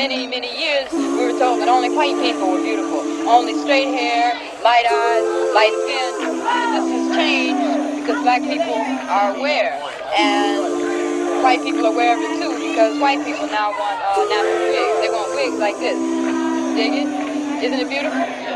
many, many years, we were told that only white people were beautiful. Only straight hair, light eyes, light skin. But this has changed because black people are aware. And white people are aware of it too, because white people now want natural wigs. They want wigs like this. Dig it? Isn't it beautiful?